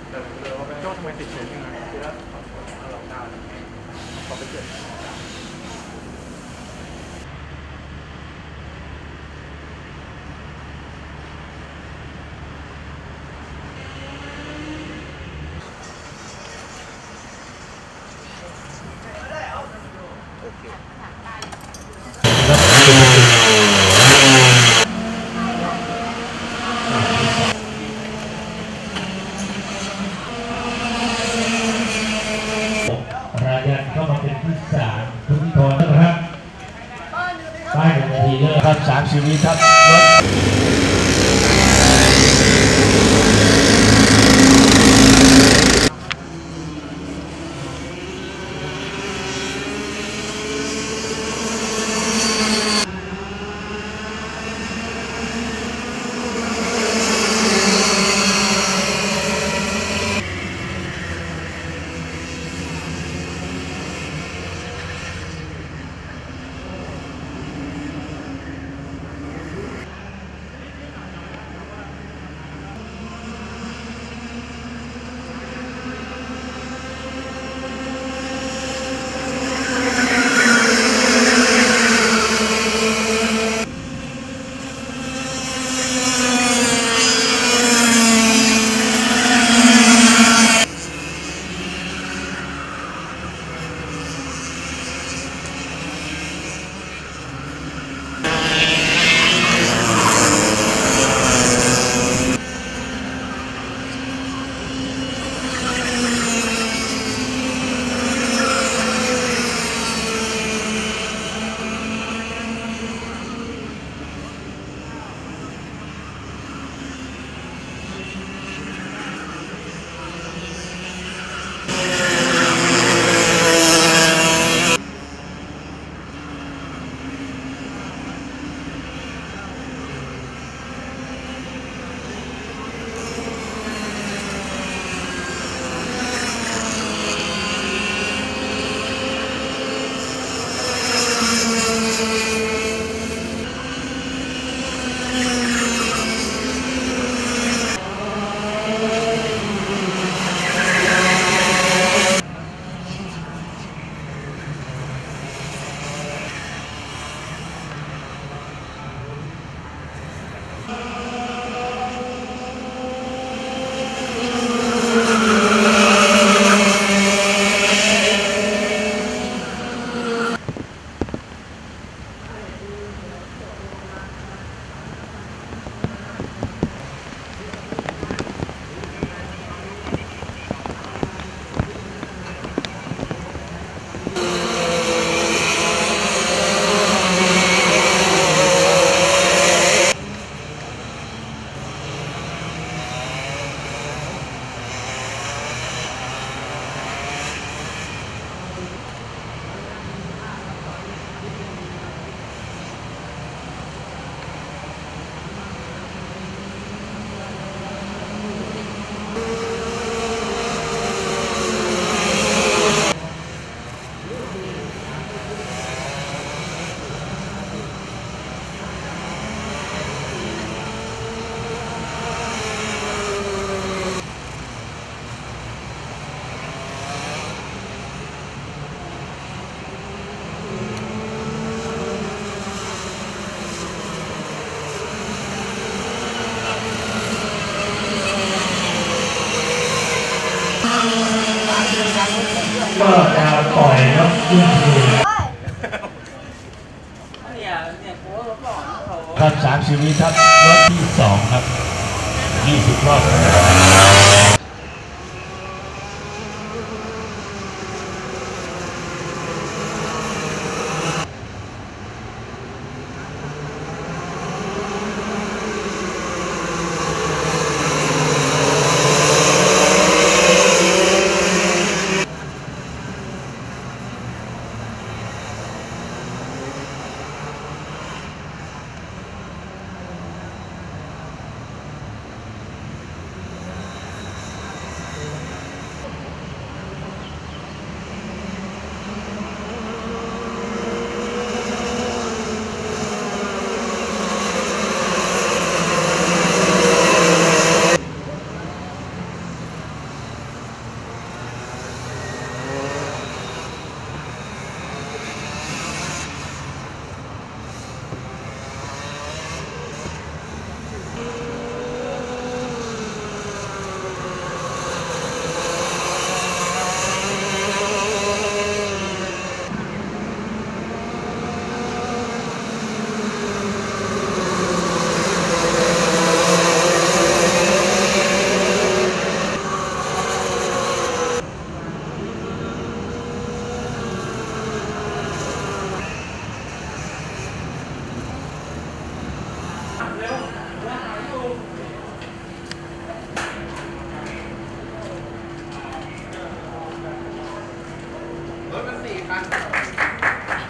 โจ้ทำไมติดเชื้อยังไงคือแล้วเราได้พอไปเกิดรายการเข้ามาเป็นที่3ทุกทอนนะครับป้าย1 นาทีเลยครับ30 วิครับรถก็จะปล่อยนกขึ้นทีครับ30 วิครับรถที่2ครับ20 รอบ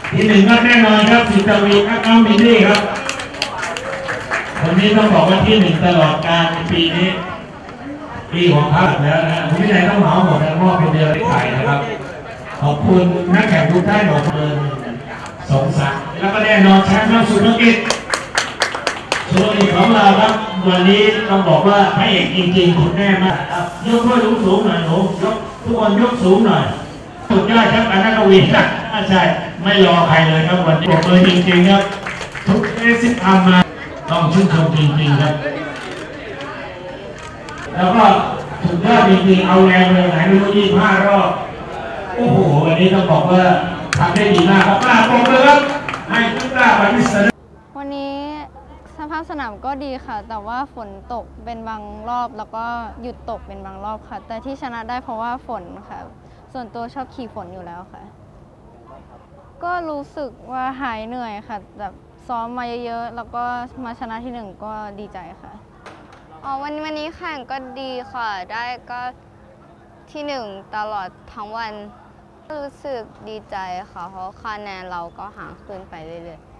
ที่หนึ่งก็แน่นอนครับสิตวีครับน้องมินนี่ครับคนนี้ต้องบอกว่าที่หนึ่งตลอดกาลในปีนี้ปีของเขาแล้วนะคุณวินัยต้องเหมาหมดนะมอบเป็นเดือนไข่นะครับขอบคุณนักแข่งทุกท่านขอบคุณสงสารแล้วก็แน่นอนแชมป์น้องสุภกิจสุภกิจของเราครับวันนี้ต้องบอกว่าพระเอกจริงๆคุณแน่มากยกถ้วยสูงหน่อยหนูยกทุกคนยกสูงหน่อยสุดยอดครับอนันตวีนะใช่ไม่รอใครเลยครับวันนี้ปรบมือจริงๆครับทุกสิบทำมาต้องชื่นชมจริงๆครับแล้วก็สุดยอดจริงๆเอาแรงเลยไหนไม่รู้25 รอบโอ้โหวันนี้ต้องบอกว่าทำได้ดีมากครับป้าปรบมือครับให้ทุกท่านไปพิเศษวันนี้สภาพสนามก็ดีค่ะแต่ว่าฝนตกเป็นบางรอบแล้วก็หยุดตกเป็นบางรอบค่ะแต่ที่ชนะได้เพราะว่าฝนค่ะส่วนตัวชอบขี่ฝนอยู่แล้วค่ะก็รู้สึกว่าหายเหนื่อยค่ะแบบซ้อมมาเยอะๆแล้วก็มาชนะที่ 1ก็ดีใจค่ะวันนี้แข่งก็ดีค่ะได้ก็ที่ 1ตลอดทั้งวันรู้สึกดีใจค่ะเพราะคะแนนเราก็ห่างขึ้นไปเรื่อยๆ